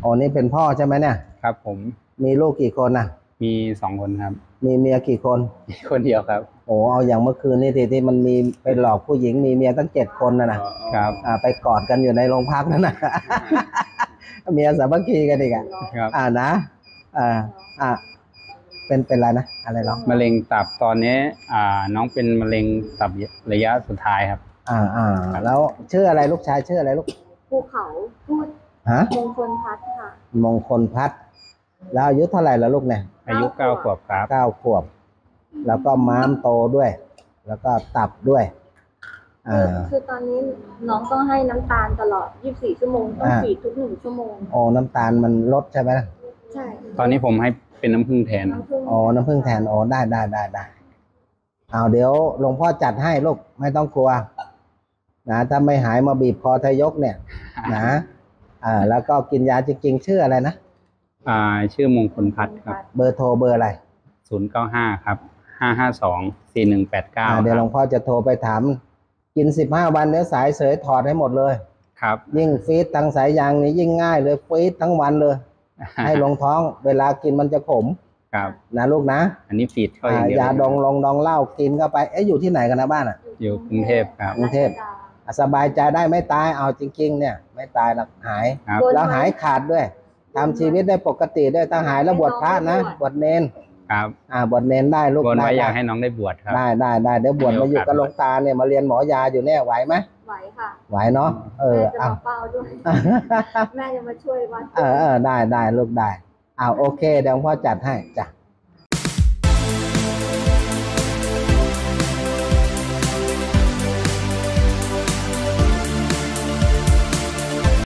อ๋อนี่เป็นพ่อใช่ไหมเนี่ยครับผมมีลูกกี่คนน่ะมี2 คนครับมีเมียกี่คนมีคนเดียวครับโอ้เอาอย่างเมื่อคืนนี่ที่มันมีไปหลอกผู้หญิงมีเมียตั้ง7 คนครับไปกอดกันอยู่ในโรงพักนั่นนะ เมียสามัคคีกันอีกครับนะอ่าอ่าเป็นอะไรนะอะไรหรอมะเร็งตับตอนนี้น้องเป็นมะเร็งตับระยะสุดท้ายครับแล้วชื่ออะไรลูกชายชื่ออะไรลูกภูเขาพูดฮะมงคลพัฒน์ค่ะมงคลพัฒน์แล้วอายุเท่าไหร่แล้วลูกเนี่ยอายุ9 ขวบครับ 9 ขวบแล้วก็ม้ามโตด้วย แล้วก็ตับด้วยคือตอนนี้น้องต้องให้น้ำตาลตลอด24 ชั่วโมงต้องฉีดทุก1 ชั่วโมงโอ้น้ำตาลมันลดใช่ไหมใช่ตอนนี้ผมให้เป็นน้ำผึ้งแทนอ๋อน้ำผึ้งแทนอ๋อได้เอาเดี๋ยวหลวงพ่อจัดให้ลูกไม่ต้องกลัวนะถ้าไม่หายมาบีบคอทยกเนี่ยนะแล้วก็กินยาจริงๆชื่ออะไรนะชื่อมงคลพัฒน์ครับเบอร์โทรเบอร์อะไร 095ครับ5524189 เดี๋ยวหลวงพ่อจะโทรไปถามกิน15 วันเดี๋ยวสายเสยถอดให้หมดเลยครับยิ่งฟีดทางสายยางนี่ยิ่งง่ายเลยฟีดทั้งวันเลยให้ลงท้องเวลากินมันจะขมครับนะลูกนะอันนี้ฟีดเข้าอย่างเดียวยาดองเหล้ากินเข้าไปอยู่ที่ไหนกันนะบ้านอยู่กรุงเทพครับกรุงเทพสบายใจได้ไม่ตายเอาจริงๆเนี่ยไม่ตายหรอกหายแล้วหายขาดด้วยทำชีวิตได้ปกติด้วยถ้าหายแล้วบวชพระนะบวชเนนครับบวชเนนได้ลูกบวชไว้อยากให้น้องได้บวชครับได้เดี๋ยวบวชมาอยู่กับหลวงตาเนี่ยมาเรียนหมอยาอยู่เนี่ยไหวไหมไหวค่ะไหวเนาะแม่จะมาเฝ้าด้วยแม่จะมาช่วยวัดได้ลูกได้โอเคเดี๋ยวพ่อจัดให้จ้ะ